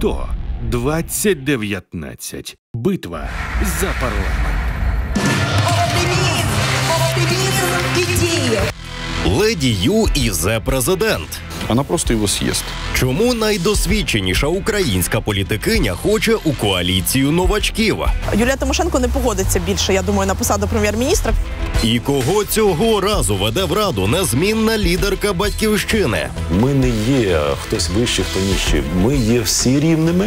АТО 2019. Битва за парламент. Леді Ю і зе-президент. Она просто его съест. Чому найдосвідченіша українська політикиня хоче у коаліцію новачків? Юлія Тимошенко не погодиться більше, я думаю, на посаду прем'єр-міністра. І кого цього разу веде в Раду незмінна лідерка «Батьківщини»? Ми не є хтось вищий, хто нижчий. Ми є всі рівними.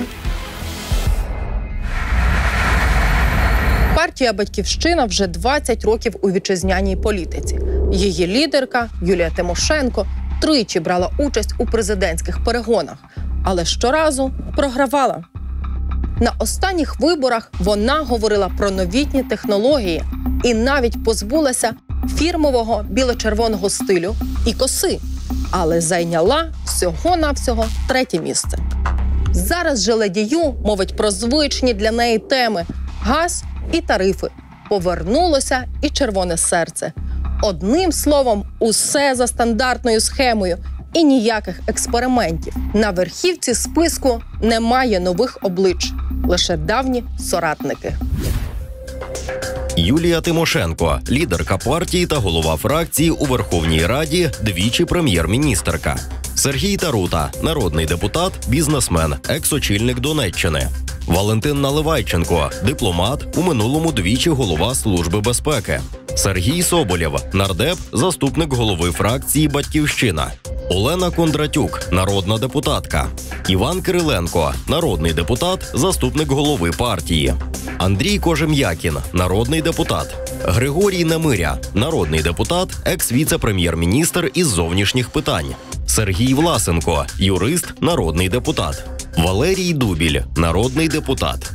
Партія «Батьківщина» вже 20 років у вітчизняній політиці. Її лідерка Юлія Тимошенко тричі брала участь у президентських перегонах, але щоразу програвала. На останніх виборах вона говорила про новітні технології і навіть позбулася фірмового біло-червоного стилю і коси, але зайняла всього-навсього 3-те місце. Зараз же Леді Ю мовить про звичні для неї теми – газ і тарифи. Повернулося і червоне серце. Одним словом, усе за стандартною схемою і ніяких експериментів. На верхівці списку немає нових облич, лише давні соратники. Юлія Тимошенко – лідерка партії та голова фракції у Верховній Раді, двічі прем'єр-міністерка. Сергій Тарута – народний депутат, бізнесмен, екс-очільник Донеччини. Валентин Наливайченко – дипломат, у минулому двічі голова Служби безпеки. Сергій Соболєв – нардеп, заступник голови фракції «Батьківщина». Олена Кондратюк – народна депутатка. Іван Кириленко – народний депутат, заступник голови партії. Андрій Кожем'якін – народний депутат. Григорій Немиря – народний депутат, екс-віце-прем'єр-міністр із зовнішніх питань. Сергій Власенко – юрист, народний депутат. Валерій Дубіль – народний депутат.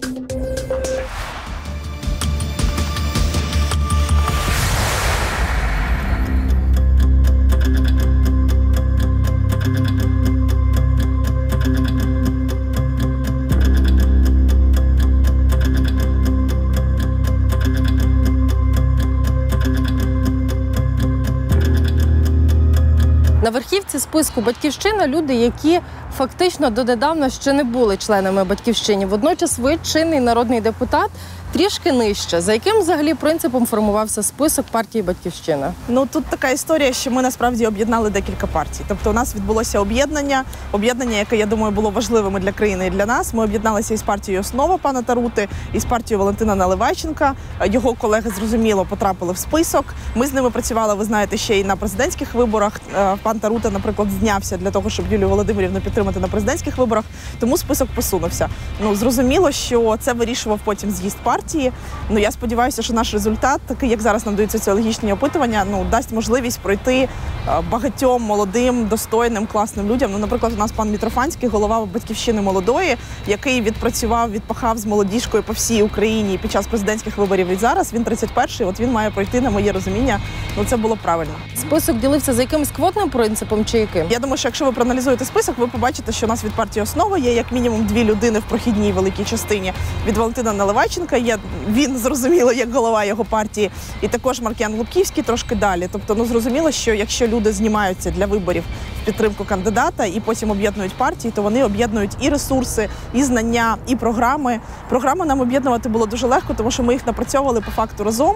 На верхівці списку «Батьківщина» люди, які фактично донедавна ще не були членами «Батьківщини». Водночас ви чинний народний депутат, трішки нижче. За яким взагалі принципом формувався список партії «Батьківщина»? Ну, тут така історія, що ми насправді об'єднали декілька партій. Тобто у нас відбулося об'єднання, яке, я думаю, було важливим для країни і для нас. Ми об'єдналися із партією «Основа» пана Тарути, із партією Валентина Наливайченка. Його колеги, зрозуміло, потрапили в список. Ми з ними працювали, ви знаєте, ще й на президентських виборах. Пан Тарута, наприклад, знявся для того, щоб Юлію Володимирівну підтримати на президентських виборах, тому список посунувся. Ну, зрозуміло, що це вирішував потім з'їзд партії. Ну, я сподіваюся, що наш результат, такий, як зараз нам дають соціологічні опитування, дасть можливість пройти багатьом молодим, достойним, класним людям. Ну, наприклад, у нас пан Мітрофанський, голова «Батьківщини» молодої, який відпахав з молодіжкою по всій Україні під час президентських виборів. І зараз він 31-й, от він має пройти, на моє розуміння, це було правильно. Список ділився за якимось квотним принципом чи яким? Я думаю, що якщо ви проаналізуєте список, ви побачите, що у нас від партії «Основа» є як мінімум 2 людини в прохідній великій частині. Від Валентина Наливайченка є, він, зрозуміло, як голова його партії, і також Маркіян Лубківський трошки далі. Тобто, зрозуміло, що якщо люди знімаються для виборів в підтримку кандидата і потім об'єднують партії, то вони об'єднують і ресурси, і знання, і програми. Програми нам об'єднувати було дуже легко, тому що ми їх напрацьовували по факту разом.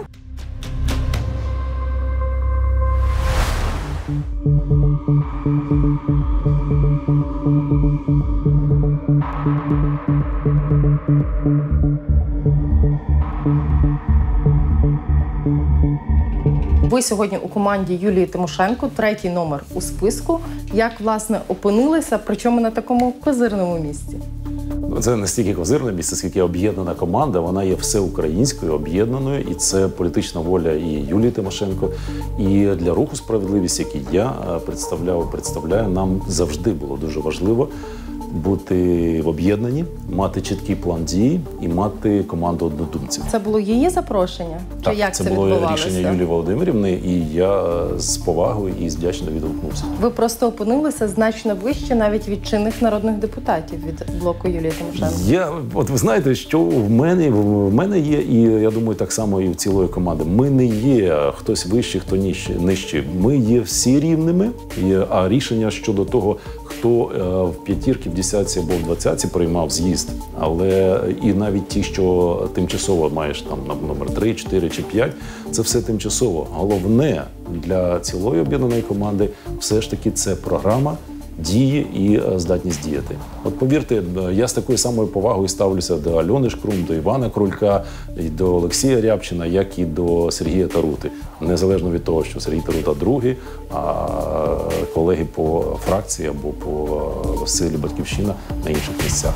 Ви сьогодні у команді Юлії Тимошенко, 3-й номер у списку. Як, власне, опинилися, причому на такому козирному місці? Це не стільки козирне місце, скільки об'єднана команда. Вона є всеукраїнською, об'єднаною. І це політична воля і Юлії Тимошенко, і для Руху «Справедливість», який я представляю, нам завжди було дуже важливо бути в об'єднанні, мати чіткий план дій і мати команду однодумців. Це було її запрошення? Так, чи як це було рішення Юлії Володимирівни, і я з повагою і вдячно відгукнувся. Ви просто опинилися значно вище навіть від чинних народних депутатів від блоку Юлії Тимошенко. От ви знаєте, що в мене є, і я думаю, так само і в цілої команди. Ми не є хтось вищий, хто нижчий. Ми є всі рівними, а рішення щодо того, хто в п'ятірці, в десятці або в 20-ці приймав з'їзд. Але і навіть ті, що тимчасово маєш там номер 3, 4 чи 5, це все тимчасово. Головне для цілої об'єднаної команди все ж таки це програма, дії і здатність діяти. От повірте, я з такою самою повагою ставлюся до Альони Шкрум, до Івана Крулька, і до Олексія Рябчина, як і до Сергія Тарути. Незалежно від того, що Сергій Тарута другий, а колеги по фракції або по силі «Батьківщина» на інших місцях.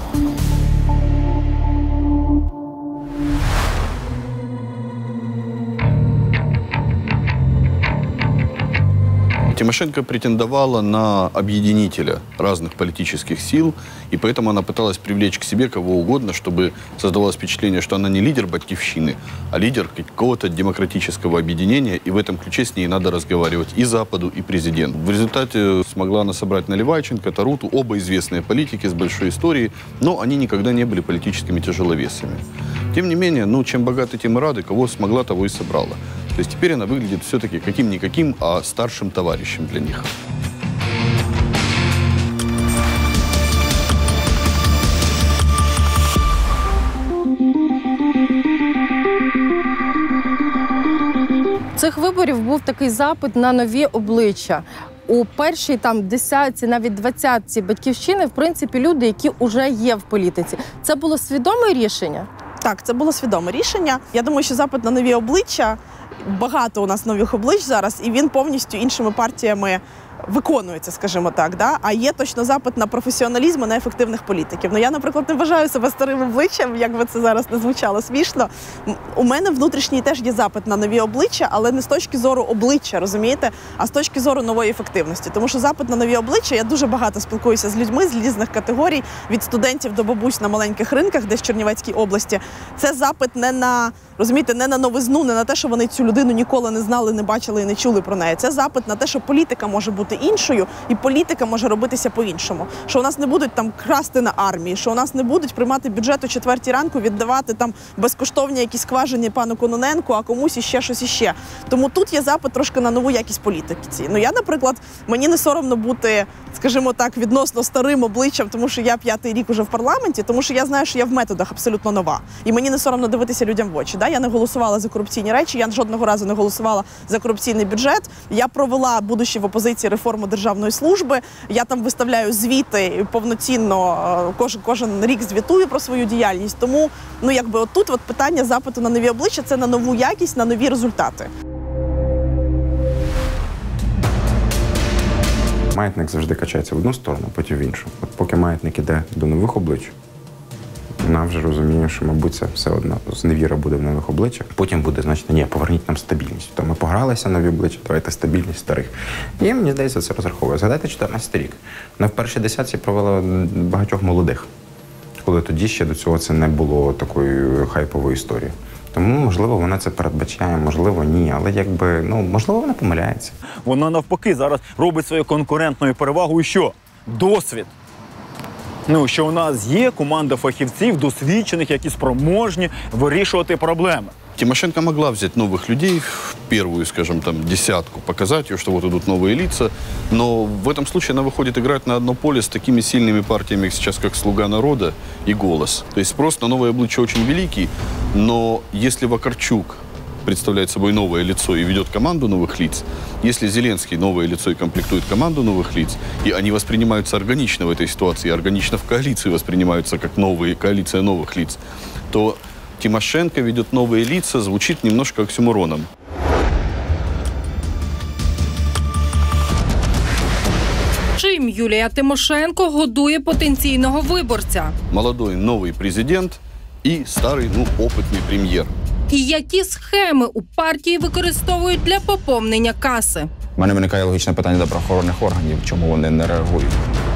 Тимошенко претендовала на объединителя разных политических сил, и поэтому она пыталась привлечь к себе кого угодно, чтобы создавалось впечатление, что она не лидер «Батьківщины», а лидер какого-то демократического объединения, и в этом ключе с ней надо разговаривать и Западу, и президенту. В результате смогла она собрать Наливайченко, Таруту, оба известные политики с большой историей, но они никогда не были политическими тяжеловесами. Тем не менее, чем богаты, тем и рады, кого смогла, того и собрала. То есть теперь она выглядит все-таки каким-никаким, а старшим товарищем для них. Цих виборів був такий запит на нові обличчя. У першій десятці, навіть 20-ці «Батьківщини», в принципі, люди, які вже є в політиці. Це було свідоме рішення? Так, це було свідоме рішення. Я думаю, що запит на нові обличчя, багато у нас нових облич зараз, і він повністю іншими партіями виконується, скажімо так. Да? А є точно запит на професіоналізм і на ефективних політиків. Я, наприклад, не вважаю себе старим обличчям, як би це зараз не звучало смішно. У мене внутрішній теж є запит на нові обличчя, але не з точки зору обличчя, розумієте, а з точки зору нової ефективності. Тому що запит на нові обличчя, я дуже багато спілкуюся з людьми з різних категорій, від студентів до бабусь на маленьких ринках, десь в Чернівецькій області. Це запит не на, розумієте, не на новизну, не на те, що вони цю людину ніколи не знали, не бачили і не чули про неї. Це запит на те, що політика може бути іншою, і політика може робитися по-іншому. Що у нас не будуть красти на армії, що у нас не будуть приймати бюджет о 4-й ранку, віддавати безкоштовні якісь скважини пану Кононенку, а комусь іще щось іще. Тому тут є запит трошки на нову якість політики. Я, наприклад, мені не соромно бути, скажімо так, відносно старим обличчям, тому що я 5-й рік уже в парламенті, тому що я знаю, що я в методах абсолютно нова. І мені не соромно дивитися людям в очі. Я не голосувала за корупційні речі, я жодного разу не голосувала за корупційний бюджет. Я провела, будучи в опозиції, реформу державної служби. Я там виставляю звіти повноцінно, кожен рік звітую про свою діяльність. Тому, отут питання запиту на нові обличчя – це на нову якість, на нові результати. Маятник завжди качається в одну сторону, потім в іншу. От поки маятник іде до нових облич, вона вже розуміє, що, мабуть, це все одно зневіра буде в нових обличчях. Потім буде, значить, ні, поверніть нам стабільність. То ми погралися нові обличчя, давайте стабільність старих. І, мені здається, це розраховує. Згадайте 14-й рік. Вона в першій десятці провела багатьох молодих, коли тоді ще до цього це не було такої хайпової історії. Тому, можливо, вона це передбачає, можливо, ні. Але можливо, вона помиляється. Вона навпаки зараз робить свою конкурентною перевагою що? Досвід. Що у нас є команда фахівців, досвідчених, які спроможні вирішувати проблеми. Тимошенко могла взять новых людей в первую, скажем, десятку, показать ее, что вот идут новые лица, но в этом случае она выходит играть на одно поле с такими сильными партиями сейчас, как «Слуга народа» и «Голос». То есть спрос на новое обличие очень великий, но если Вакарчук представляет собой новое лицо и ведет команду новых лиц, если Зеленский новое лицо и комплектует команду новых лиц, и они воспринимаются органично в этой ситуации, органично в коалиции воспринимаются как коалиция новых лиц, то Тимошенко ведет новые лица, звучит немножко оксюмороном. Чим Юлія Тимошенко годує потенційного виборця? Молодой новый президент и старый, опытный прем'єр. І які схеми у партії використовують для поповнення каси? У мене виникає логічне питання до правоохоронних органів, чому вони не реагують.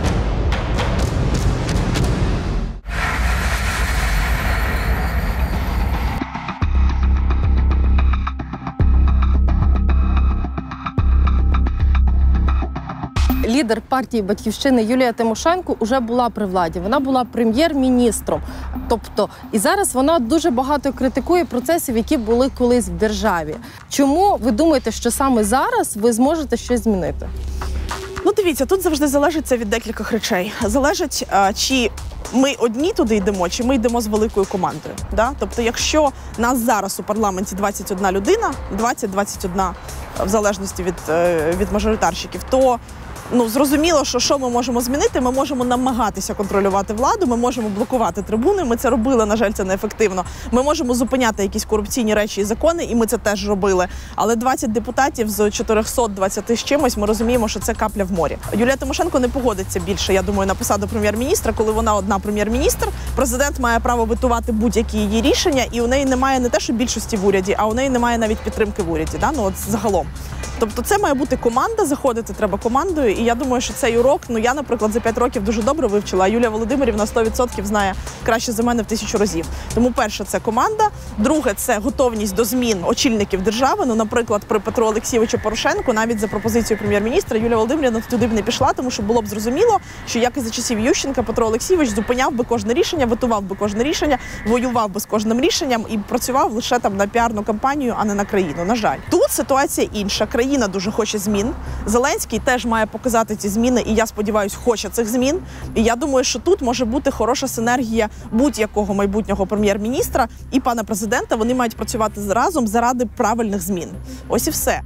Лідер партії «Батьківщини» Юлія Тимошенко вже була при владі. Вона була прем'єр-міністром. І зараз вона дуже багато критикує процесів, які були колись в державі. Чому ви думаєте, що саме зараз ви зможете щось змінити? Ну, дивіться, тут завжди залежить це від декількох речей. Залежить, чи ми одні туди йдемо, чи ми йдемо з великою командою. Да? Тобто, якщо нас зараз у парламенті 21 людина, 20-21, в залежності від мажоритарщиків, то зрозуміло, що ми можемо змінити. Ми можемо намагатися контролювати владу, ми можемо блокувати трибуни, ми це робили, на жаль, це неефективно. Ми можемо зупиняти якісь корупційні речі і закони, і ми це теж робили. Але 20 депутатів з 420 з чимось, ми розуміємо, що це капля в морі. Юлія Тимошенко не погодиться більше, я думаю, на посаду прем'єр-міністра, коли вона одна прем'єр-міністр. Президент має право ветувати будь-які її рішення, і у неї немає не те, що більшості в уряді, а у неї немає навіть підтримки в уряді, да? Загалом. Тобто це має бути команда, заходити треба командою, і я думаю, що цей урок, я, наприклад, за 5 років дуже добре вивчила, а Юлія Володимирівна 100% знає краще за мене в 1000 разів. Тому перше – це команда, друге – це готовність до змін очільників держави. Наприклад, при Петру Олексійовичу Порошенку, навіть за пропозицією прем'єр-міністра, Юлія Володимирівна туди б не пішла, тому що було б зрозуміло, що як і за часів Ющенка, Петро Олексійович зупиняв би кожне рішення, витував би кожне рішення, воював би з кожним рішенням і працював лише там на піарну кампанію, а не на країну. На жаль. Тут ситуація інша. Країна дуже хоче змін. Зеленський теж має показати ці зміни, і я сподіваюся, хоче цих змін. І я думаю, що тут може бути хороша синергія будь-якого майбутнього прем'єр-міністра і пана президента. Вони мають працювати разом заради правильних змін. Ось і все.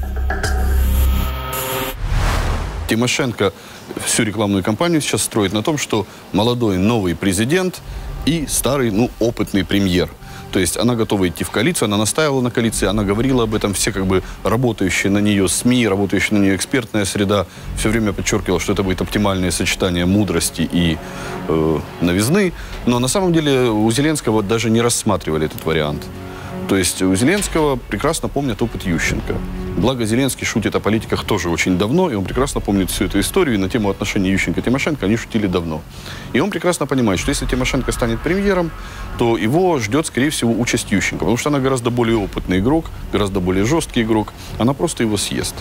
Тимошенко всю рекламную кампанию сейчас строит на том, что молодой новый президент и старый, опытный премьер. То есть она готова идти в коалицию, она настаивала на коалиции, она говорила об этом, все работающие на нее СМИ, работающие на нее экспертная среда, все время подчеркивала, что это будет оптимальное сочетание мудрости и новизны. Но на самом деле у Зеленского даже не рассматривали этот вариант. То есть у Зеленского прекрасно помнят опыт Ющенко. Благо Зеленский шутит о политиках тоже очень давно, и он прекрасно помнит всю эту историю, и на тему отношений Ющенко и Тимошенко они шутили давно. И он прекрасно понимает, что если Тимошенко станет премьером, то его ждет, скорее всего, участь Ющенко, потому что она гораздо более опытный игрок, гораздо более жесткий игрок, она просто его съест.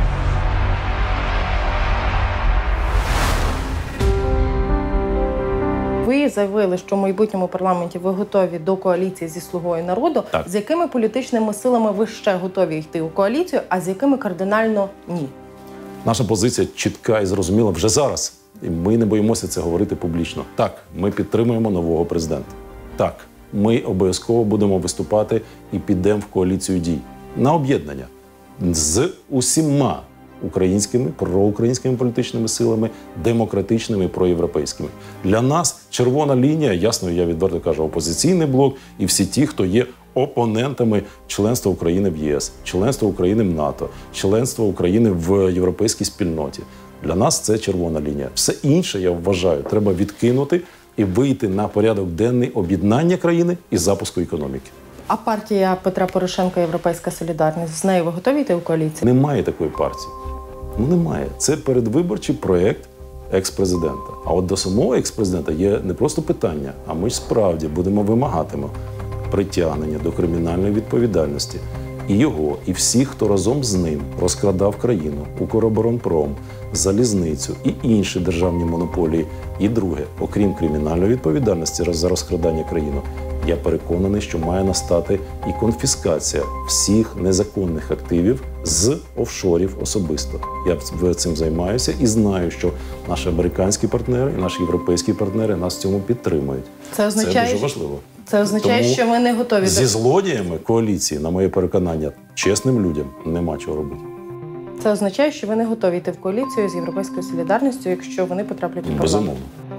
Ви заявили, що в майбутньому парламенті ви готові до коаліції зі «Слугою народу». Так. З якими політичними силами ви ще готові йти у коаліцію, а з якими кардинально ні? Наша позиція чітка і зрозуміла вже зараз. І ми не боїмося це говорити публічно. Так, ми підтримуємо нового президента. Так, ми обов'язково будемо виступати і підемо в коаліцію дій. На об'єднання з усіма українськими, проукраїнськими політичними силами, демократичними і проєвропейськими. Для нас червона лінія, ясно, я відверто кажу, опозиційний блок і всі ті, хто є опонентами членства України в ЄС, членства України в НАТО, членства України в європейській спільноті. Для нас це червона лінія. Все інше, я вважаю, треба відкинути і вийти на порядок денний об'єднання країни і запуску економіки. А партія Петра Порошенка «Європейська солідарність», з нею ви готові йти у коаліцію? Немає такої партії. Немає. Це передвиборчий проєкт екс-президента. А от до самого екс-президента є не просто питання, а ми ж справді вимагатимемо притягнення до кримінальної відповідальності і його, і всіх, хто разом з ним розкрадав країну, Укроборонпром, залізницю і інші державні монополії. І друге, окрім кримінальної відповідальності за розкрадання країни, я переконаний, що має настати і конфіскація всіх незаконних активів з офшорів особисто. Я цим займаюся і знаю, що наші американські партнери і наші європейські партнери нас в цьому підтримують. Це дуже важливо. Це означає, тому що ви не готові зі злодіями коаліції, на моє переконання, чесним людям нема чого робити. Це означає, що ви не готові йти в коаліцію з «Європейською солідарністю», якщо вони потраплять у парламент? Безумовно.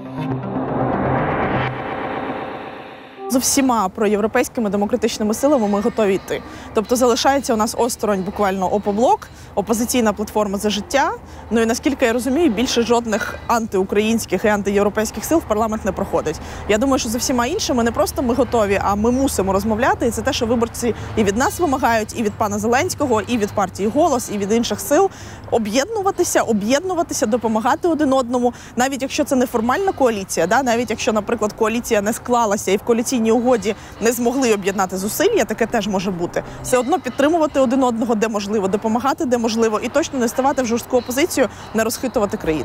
З всіма проєвропейськими демократичними силами ми готові йти. Тобто залишається у нас осторонь буквально ОПО-блок, опозиційна платформа «За життя». Ну і наскільки я розумію, більше жодних антиукраїнських і антиєвропейських сил в парламент не проходить. Я думаю, що за всіма іншими не просто ми готові, а ми мусимо розмовляти. І це те, що виборці і від нас вимагають, і від пана Зеленського, і від партії «Голос», і від інших сил. Об'єднуватися, допомагати один одному. Навіть якщо це не формальна коаліція, навіть якщо, наприклад, коаліція не склалася і в коаліційній угоді не змогли об'єднати зусилля, таке теж може бути. Все одно підтримувати один одного, де можливо, допомагати, де можливо, і точно не ставати в жорстку опозицію, не розхитувати країну.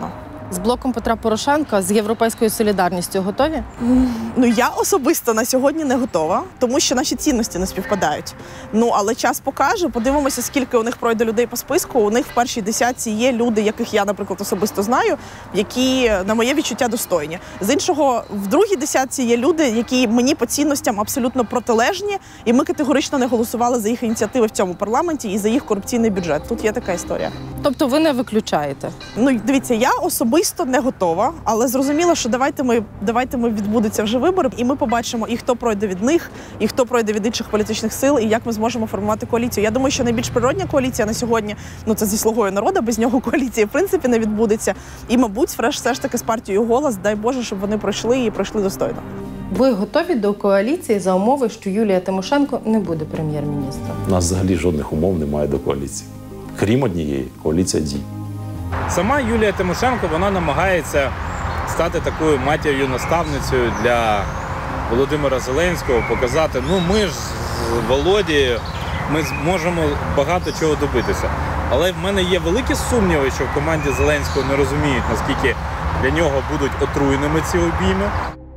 З блоком Петра Порошенка, з Європейською солідарністю готові? Ну, я особисто на сьогодні не готова, тому що наші цінності не співпадають. Ну, але час покаже, подивимося, скільки у них пройде людей по списку. У них в першій десятці є люди, яких я, наприклад, особисто знаю, які, на моє відчуття, достойні. З іншого, в другій десятці є люди, які мені по цінностям абсолютно протилежні, і ми категорично не голосували за їх ініціативи в цьому парламенті і за їх корупційний бюджет. Тут є така історія. Тобто ви не виключаєте? Ну, дивіться, я особисто не готова, але зрозуміло, що давайте ми відбудуться вже вибори, і ми побачимо, і хто пройде від них, і хто пройде від інших політичних сил, і як ми зможемо формувати коаліцію. Я думаю, що найбільш природня коаліція на сьогодні, ну це зі «Слугою народу», без нього коаліції в принципі не відбудеться. І, мабуть, все ж таки з партією «Голос», дай Боже, щоб вони пройшли і пройшли достойно. Ви готові до коаліції за умови, що Юлія Тимошенко не буде прем'єр-міністром? У нас взагалі жодних умов немає до коаліції. Крім однієї, коаліція дій. Сама Юлія Тимошенко, вона намагається стати такою матір'ю-наставницею для Володимира Зеленського, показати, ну ми ж з Володією, ми зможемо багато чого добитися. Але в мене є великі сумніви, що в команді Зеленського не розуміють, наскільки для нього будуть отруєними ці обійми.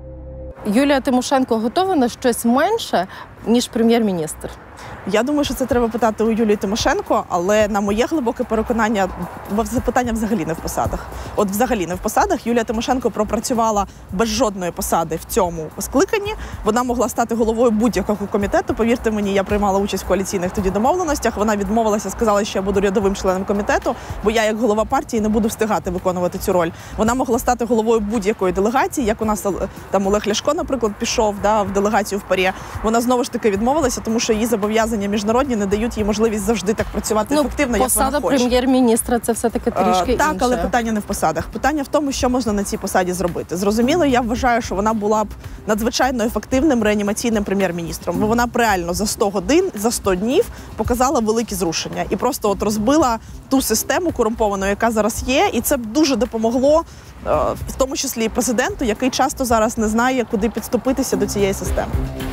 Юлія Тимошенко готова на щось менше, ніж прем'єр-міністр? Я думаю, що це треба питати у Юлії Тимошенко, але на моє глибоке переконання, запитання взагалі не в посадах. От взагалі не в посадах. Юлія Тимошенко пропрацювала без жодної посади в цьому скликанні. Вона могла стати головою будь-якого комітету. Повірте мені, я приймала участь в коаліційних тоді домовленостях. Вона відмовилася, сказала, що я буду рядовим членом комітету, бо я як голова партії не буду встигати виконувати цю роль. Вона могла стати головою будь-якої делегації, як у нас там Олег Ляшко, наприклад, пішов в делегацію в ПАРЄ. Вона знову ж таки відмовилася, тому що її зобов'язання міжнародні не дають їй можливість завжди так працювати ефективно, як вона хоче. Посада прем'єр-міністра – це все-таки трішки інше. Так, але питання не в посадах. Питання в тому, що можна на цій посаді зробити. Зрозуміло, я вважаю, що вона була б надзвичайно ефективним реанімаційним прем'єр-міністром. Бо вона б реально за 100 годин, за 100 днів показала великі зрушення. І просто от розбила ту систему корумповану, яка зараз є. І це б дуже допомогло, в тому числі і президенту, який часто зараз не знає, куди підступитися до цієї системи.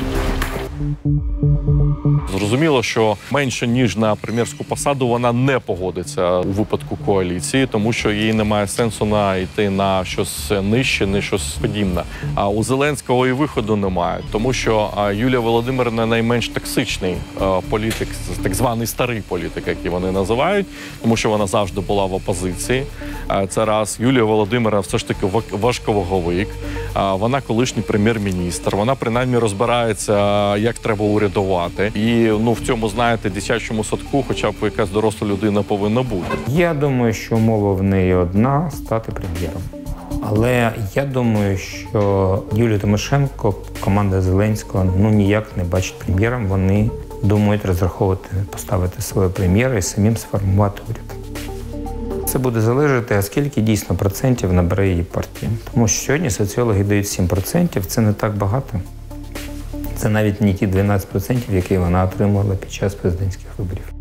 Зрозуміло, що менше, ніж на прем'єрську посаду, вона не погодиться у випадку коаліції, тому що їй немає сенсу йти на щось нижче, не щось подібне. А у Зеленського і виходу немає, тому що Юлія Володимирівна найменш токсичний політик, так званий старий політик, який вони називають, тому що вона завжди була в опозиції. Це раз. Юлія Володимирівна все ж таки важковаговик, вона колишній прем'єр-міністр, вона принаймні розбирається, як треба урядувати. І в цьому, знаєте, дитячому садку хоча б якась доросла людина повинна бути. Я думаю, що умова в неї одна – стати прем'єром. Але я думаю, що Юлію Тимошенко, команда Зеленського, ніяк не бачить прем'єром. Вони думають розраховувати, поставити свого прем'єра і самим сформувати уряд. Це буде залежати, а скільки дійсно процентів набере її партія. Тому що сьогодні соціологи дають 7%, це не так багато. Це навіть не ті 12%, які вона отримала під час президентських виборів.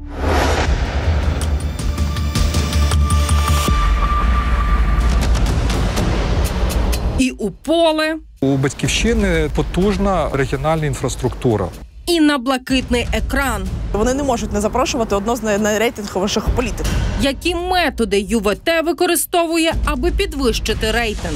І у поле, у «Батьківщини» потужна регіональна інфраструктура. і на блакитний екран. Вони не можуть не запрошувати одного з найрейтинговіших політиків. Які методи ЮВТ використовує, аби підвищити рейтинг?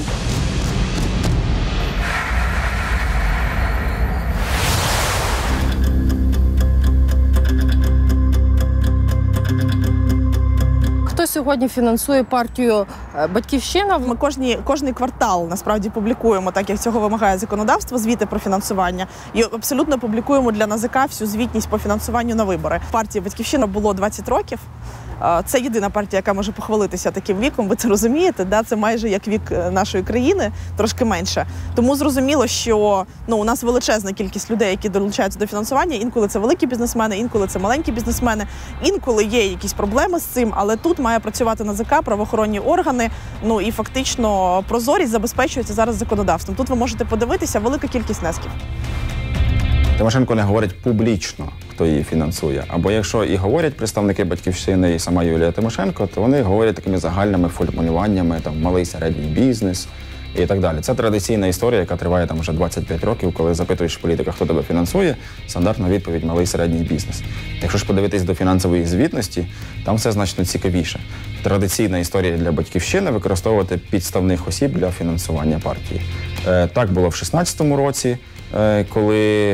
Хто сьогодні фінансує партію «Батьківщина»? Ми кожний квартал насправді публікуємо, так як цього вимагає законодавство, звіти про фінансування. І абсолютно публікуємо для НАЗК всю звітність по фінансуванню на вибори. Партії «Батьківщина» було 20 років. Це єдина партія, яка може похвалитися таким віком, ви це розумієте, да? Це майже як вік нашої країни, трошки менше. Тому зрозуміло, що у нас величезна кількість людей, які долучаються до фінансування. Інколи це великі бізнесмени, інколи це маленькі бізнесмени, інколи є якісь проблеми з цим, але тут має працювати НАЗК, правоохоронні органи, і фактично прозорість забезпечується зараз законодавством. Тут ви можете подивитися, велика кількість внесків. Тимошенко не говорить публічно, хто її фінансує. Або якщо і говорять представники «Батьківщини» і сама Юлія Тимошенко, то вони говорять такими загальними формулюваннями, там, малий середній бізнес, і так далі. Це традиційна історія, яка триває там вже 25 років, коли запитуєш політика, хто тебе фінансує, стандартна відповідь – малий і середній бізнес. Якщо ж подивитись до фінансової звітності, там все значно цікавіше. Традиційна історія для «Батьківщини» – використовувати підставних осіб для фінансування партії. Так було в 2016 році, коли,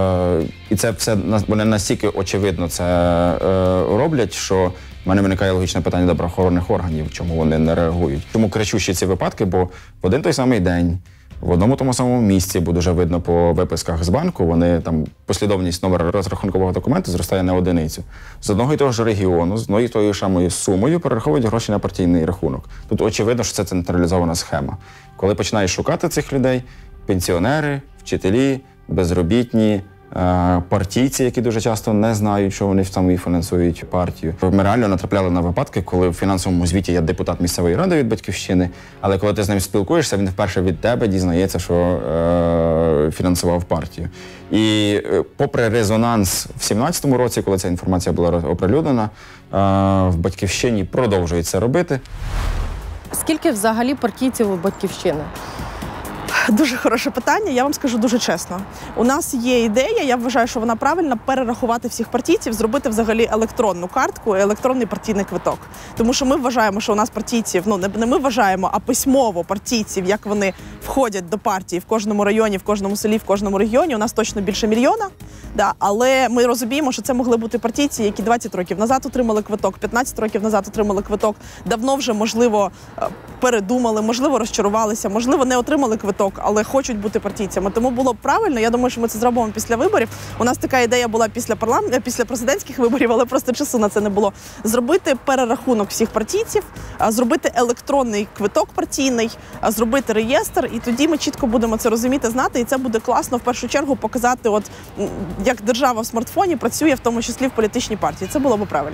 і це все, вони настільки очевидно це роблять, що в мене виникає логічне питання до правоохоронних органів, чому вони не реагують. Чому кричущі ці випадки, бо в один той самий день, в одному тому самому місці, бо дуже видно по виписках з банку, вони там, послідовність номера розрахункового документу зростає на одиницю. З одного і того ж регіону, з одної і тої ж самої сумою перераховують гроші на партійний рахунок. Тут очевидно, що це централізована схема. Коли починаєш шукати цих людей, пенсіонери, вчителі, безробітні, партійці, які дуже часто не знають, що вони самі фінансують партію. Ми реально натрапляли на випадки, коли в фінансовому звіті є депутат місцевої ради від «Батьківщини», але коли ти з ним спілкуєшся, він вперше від тебе дізнається, що фінансував партію. І попри резонанс в 2017 році, коли ця інформація була оприлюднена, в «Батьківщині» продовжують це робити. Скільки взагалі партійців у «Батьківщини»? Дуже хороше питання, я вам скажу дуже чесно. У нас є ідея, я вважаю, що вона правильна, перерахувати всіх партійців, зробити взагалі електронну картку, електронний партійний квиток. Тому що ми вважаємо, що у нас партійців, не ми вважаємо, а письмово партійців, як вони входять до партії в кожному районі, в кожному селі, в кожному регіоні, у нас точно більше 1 мільйона. Да, але ми розуміємо, що це могли бути партійці, які 20 років назад отримали квиток, 15 років назад отримали квиток, давно вже, можливо, передумали, можливо, розчарувалися, можливо, не отримали квиток, але хочуть бути партійцями. Тому було б правильно, я думаю, що ми це зробимо після виборів. У нас така ідея була після президентських виборів, але просто часу на це не було. Зробити перерахунок всіх партійців, зробити електронний квиток партійний, зробити реєстр, і тоді ми чітко будемо це розуміти, знати, і це буде класно в першу чергу показати, от як держава в смартфоні працює, в тому числі в політичній партії. Це було б правильно.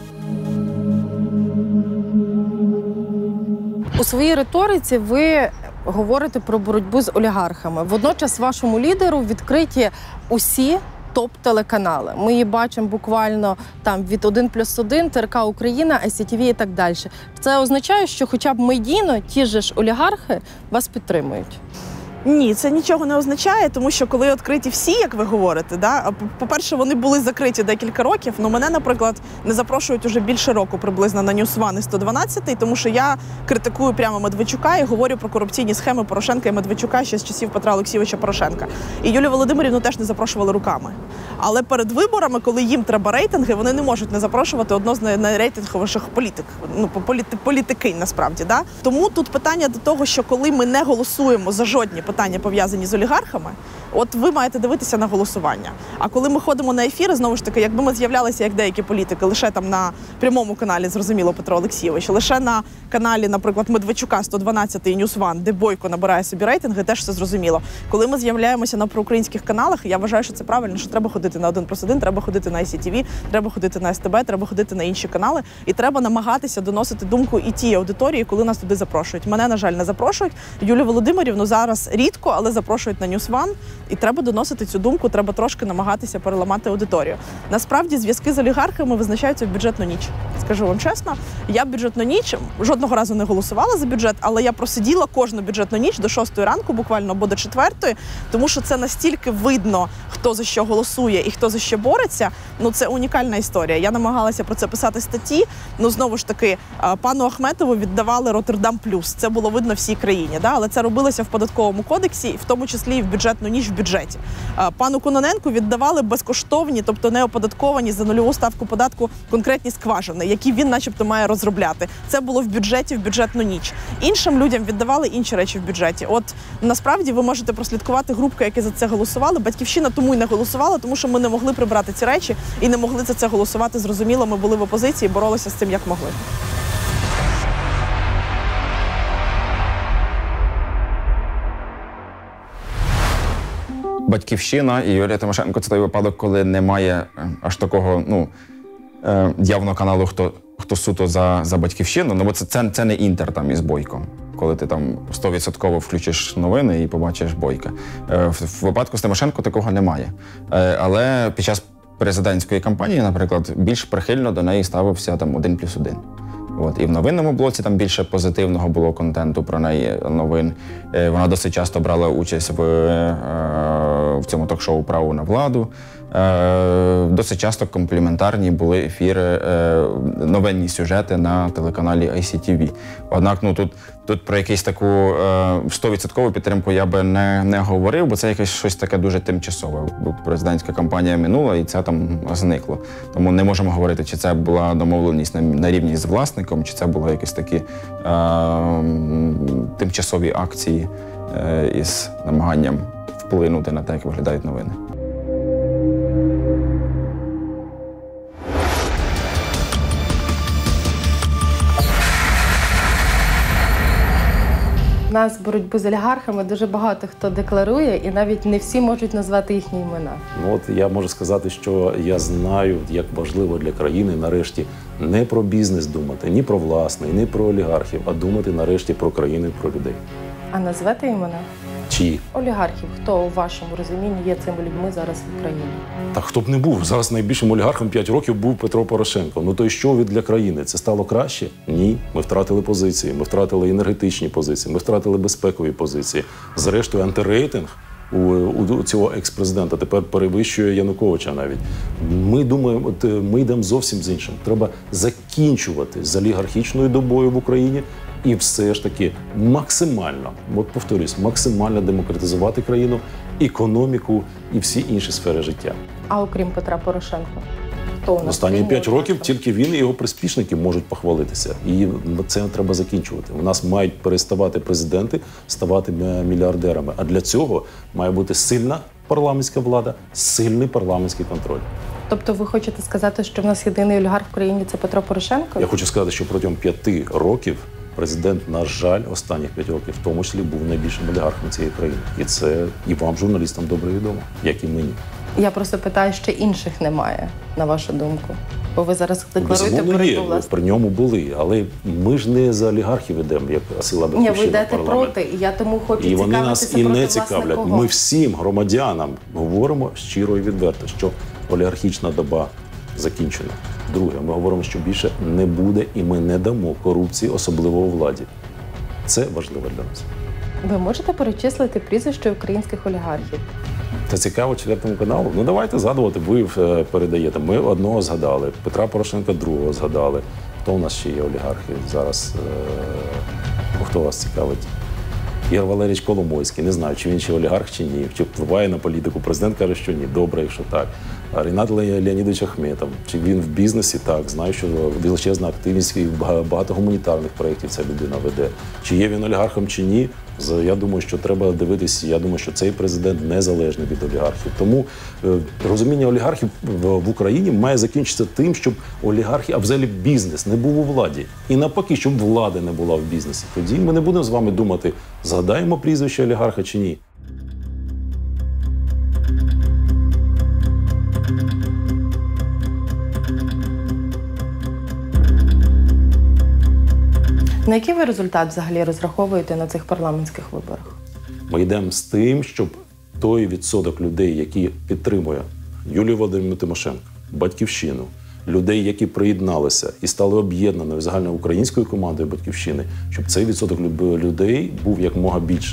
У своїй риториці ви говорите про боротьбу з олігархами. Водночас вашому лідеру відкриті усі топ-телеканали. Ми її бачимо буквально там від 1+1, ТРК Україна, ICTV і так далі. Це означає, що хоча б медійно ті ж олігархи вас підтримують? Ні, це нічого не означає, тому що коли відкриті всі, як ви говорите, да, по-перше, вони були закриті декілька років, але мене, наприклад, не запрошують уже більше року приблизно на NewsOne і 112, тому що я критикую прямо Медведчука і говорю про корупційні схеми Порошенка і Медведчука ще з часів Петра Олексійовича Порошенка. І Юлію Володимирівну теж не запрошували руками. Але перед виборами, коли їм треба рейтинги, вони не можуть не запрошувати одного з найрейтинговіших політикинь, насправді. Да? Тому тут питання до того, що коли ми не голосуємо за жодні питання, пов'язані з олігархами, от ви маєте дивитися на голосування. А коли ми ходимо на ефіри, знову ж таки, якби ми з'являлися, як деякі політики, лише там на прямому каналі, зрозуміло, Петро Олексійович, лише на каналі, наприклад, Медведчука 112 і NewsOne, де Бойко набирає собі рейтинги, теж все зрозуміло. Коли ми з'являємося на проукраїнських каналах, я вважаю, що це правильно, що треба ходити на 1+1, треба ходити на ICTV, треба ходити на СТБ, треба ходити на інші канали, і треба намагатися доносити думку і тій аудиторії, коли нас туди запрошують. Мене, на жаль, не запрошують. Юлію Володимирівну зараз рідко, але запрошують на NewsOne, і треба доносити цю думку, треба трошки намагатися переламати аудиторію. Насправді, зв'язки з олігархами визначаються в бюджетну ніч. Скажу вам чесно, я в бюджетну ніч жодного разу не голосувала за бюджет, але я просиділа кожну бюджетну ніч до 6 ранку, буквально, або до 4, тому що це настільки видно, хто за що голосує і хто за що бореться. Ну, це унікальна історія. Я намагалася про це писати статті, знову ж таки, пану Ахметову віддавали Роттердам плюс. Це було видно всій країні, да? Але це робилося в податковому кодексі, в тому числі і в бюджетну ніч в бюджеті. Пану Кононенку віддавали безкоштовні, тобто не оподатковані за нульову ставку податку конкретні скважини, які він начебто має розробляти. Це було в бюджеті, в бюджетну ніч. Іншим людям віддавали інші речі в бюджеті. От насправді ви можете прослідкувати групки, які за це голосували. Батьківщина тому й не голосувала, тому що ми не могли прибрати ці речі і не могли за це голосувати. Зрозуміло, ми були в опозиції, боролися з цим як могли. Батьківщина і Юлія Тимошенко – це той випадок, коли немає аж такого, явного каналу, хто суто за Батьківщину. Ну, бо це не Інтер там із Бойком, коли ти там 100% включиш новини і побачиш Бойка. В випадку з Тимошенко такого немає. Але під час президентської кампанії, наприклад, більш прихильно до неї ставився там 1+1. І в новинному блоці там більше позитивного було контенту про неї, новин. Вона досить часто брала участь в цьому ток-шоу «Право на владу». Досить часто компліментарні були ефіри, новинні сюжети на телеканалі ICTV. Однак тут про якусь таку 100% підтримку я би не говорив, бо це якесь щось таке дуже тимчасове. Президентська кампанія минула, і це там зникло. Тому не можемо говорити, чи це була домовленість на рівні з власником, чи це були якісь такі тимчасові акції із намаганням вплинути на те, як виглядають новини. У нас боротьбу з олігархами дуже багато хто декларує, і навіть не всі можуть назвати їхні імена. Я можу сказати, що я знаю, як важливо для країни нарешті не про бізнес думати, ні про власний, ні про олігархів, а думати нарешті про країну і про людей. А назвете імена? Чиї? Олігархів. Хто у вашому розумінні є цими людьми зараз в Україні? Та хто б не був. Зараз найбільшим олігархом 5 років був Петро Порошенко. То й що він для країни? Це стало краще? Ні. Ми втратили позиції, ми втратили енергетичні позиції, ми втратили безпекові позиції. Зрештою, антирейтинг у цього екс-президента тепер перевищує Януковича навіть. Ми думаємо, ми йдемо зовсім з іншим. Треба закінчувати з олігархічною добою в Україні і все ж таки максимально, повторюсь, максимально демократизувати країну, економіку і всі інші сфери життя. А окрім Петра Порошенка? Хто у нас? Останні 5 років тільки він і його приспішники можуть похвалитися. І це треба закінчувати. У нас мають переставати президенти, ставати мільярдерами. А для цього має бути сильна парламентська влада, сильний парламентський контроль. Тобто ви хочете сказати, що в нас єдиний олігарх в країні – це Петро Порошенко? Я хочу сказати, що протягом 5 років президент, на жаль, останніх 5 років, в тому числі, був найбільшим олігархом цієї країни. І це і вам, журналістам, добре відомо, як і мені. Я просто питаю, ще інших немає, на вашу думку. Бо ви зараз декларуєте боротьбу власне. При ньому були, але ми ж не за олігархів йдемо, як сила Батьківщина. Ні, ви йдете проти, і я тому хочу цікавитися проти власне кого. І вони нас і не цікавлять. Ми всім громадянам говоримо щиро і відверто, що олігархічна доба закінчена. Друге, ми говоримо, що більше не буде і ми не дамо корупції, особливо у владі. Це важливо для нас. Ви можете перечислити прізвище українських олігархів? Це цікаво 4 каналу. Давайте згадувати, ви передаєте. Ми одного згадали, Петра Порошенка другого згадали. Хто у нас ще є олігархи зараз? Хто вас цікавить? Ігор Валерійович Коломойський. Не знаю, чи він ще олігарх, чи ні. Чи впливає на політику. Президент каже, що ні. Добре, якщо так. Рінат Леонідович Ахметов. Чи він в бізнесі? Так. Знаю, що величезна активність і багато гуманітарних проєктів ця людина веде. Чи є він олігархом, чи ні? Я думаю, що треба дивитися. Я думаю, що цей президент незалежний від олігархів. Тому розуміння олігархів в Україні має закінчитися тим, щоб олігархи, а взагалі бізнес не був у владі. І навпаки, щоб влада не була в бізнесі. Тоді ми не будемо з вами думати, згадаємо прізвище олігарха чи ні. На який ви результат взагалі розраховуєте на цих парламентських виборах? Ми йдемо з тим, щоб той відсоток людей, які підтримує Юлію Володимирівну Тимошенко, Батьківщину, людей, які приєдналися і стали об'єднаною загальноукраїнською командою Батьківщини, щоб цей відсоток людей був якомога більше.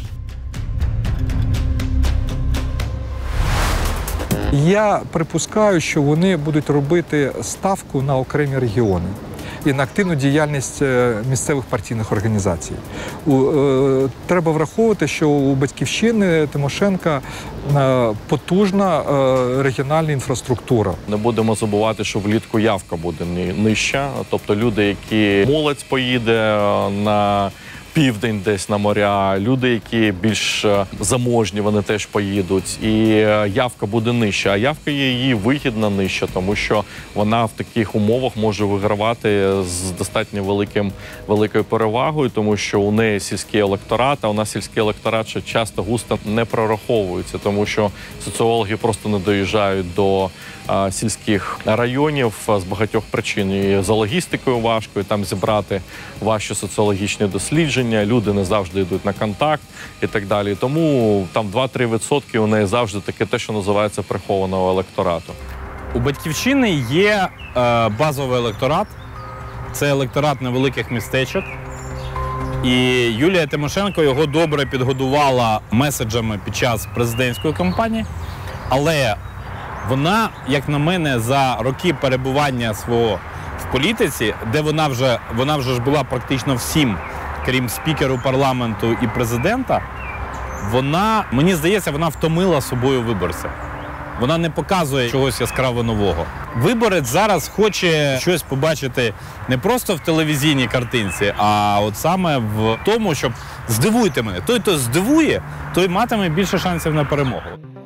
Я припускаю, що вони будуть робити ставку на окремі регіони і на активну діяльність місцевих партійних організацій. Треба враховувати, що у Батьківщини Тимошенка потужна регіональна інфраструктура. Не будемо забувати, що влітку явка буде нижча. Тобто люди, які молодь поїде на південь десь на моря, люди, які більш заможні, вони теж поїдуть. І явка буде нижча. А явка її вигідна нижча, тому що вона в таких умовах може вигравати з достатньо великою перевагою, тому що у неї сільський електорат, а у нас сільський електорат ще часто густо не прораховується, тому що соціологи просто не доїжджають до сільських районів з багатьох причин. І за логістикою важко, і там зібрати ваші соціологічні дослідження, люди не завжди йдуть на контакт і так далі. Тому там 2-3% у неї завжди таке те, що називається прихованого електорату. У Батьківщини є базовий електорат, це електорат невеликих містечок. І Юлія Тимошенко його добре підгодувала меседжами під час президентської кампанії. Але вона, як на мене, за роки перебування свого в політиці, де вона вже ж була практично всім, крім спікеру парламенту і президента, мені здається, вона втомила собою виборця. Вона не показує чогось яскраво нового. Виборець зараз хоче щось побачити не просто в телевізійній картинці, а от саме в тому, щоб здивуйте мене. Той, хто здивує, той матиме більше шансів на перемогу.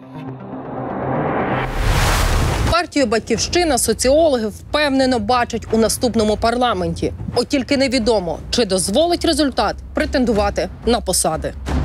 Партію «Батьківщина» соціологи впевнено бачать у наступному парламенті. От тільки невідомо, чи дозволить результат претендувати на посади.